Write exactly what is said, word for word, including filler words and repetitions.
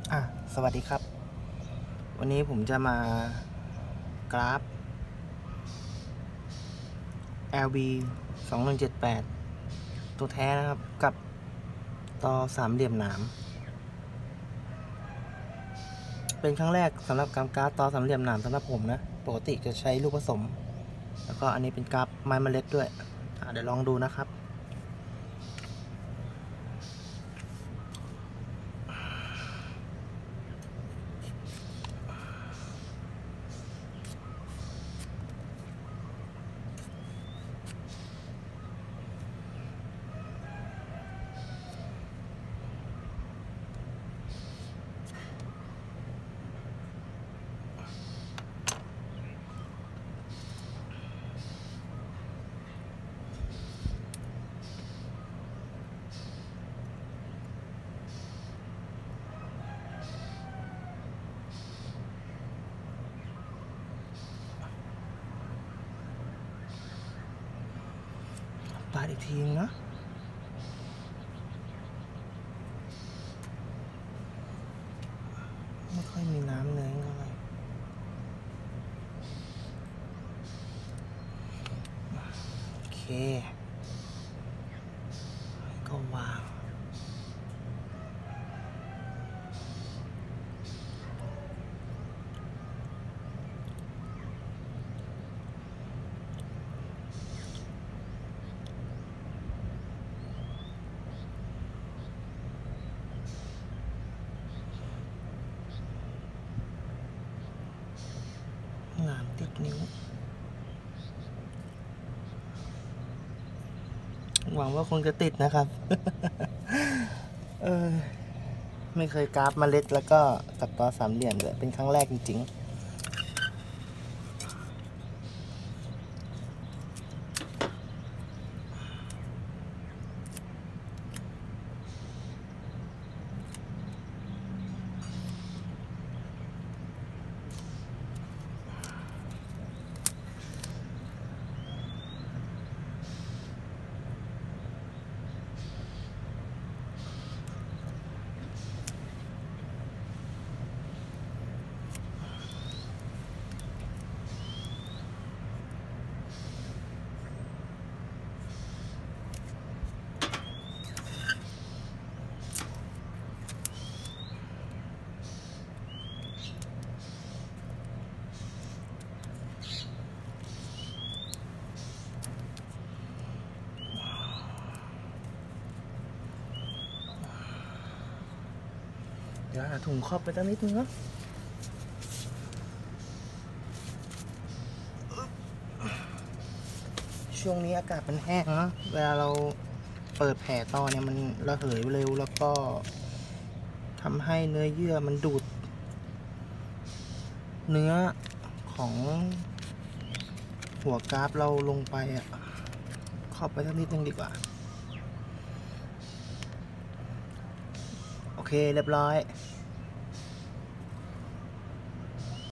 อ่ะสวัสดีครับวันนี้ผมจะมากราฟ แอล บี สองหนึ่งเจ็ดแปด ตัวแท้นะครับกับต่อสามเหลี่ยมหนามเป็นครั้งแรกสำหรับการกราฟต่อสามเหลี่ยมหนามสำหรับผมนะปกติจะใช้ลูกผสมแล้วก็อันนี้เป็นกราฟไม้เมล็ดด้วยเดี๋ยวลองดูนะครับปาดอีกทีนะไม่ค่อยมีน้ำเนื้อเท่าไหร่โอเคก็วางหนามติดนิ้วหวังว่าคงจะติดนะครับ เออไม่เคยกราฟเมล็ดแล้วก็กับต่อสามเหลี่ยมเลยเป็นครั้งแรกจริงๆเดี๋ยวหาถุงครอบไปตั้งนิดนึงเนาะช่วงนี้อากาศมันแห้งนะเวลาเราเปิดแผลต่อเนี่ยมันระเหยเร็วแล้วก็ทำให้เนื้อเยื่อมันดูดเนื้อของหัวกราฟเราลงไปอ่ะครอบไปสักนิดนึงดีกว่าโอเคเรียบร้อย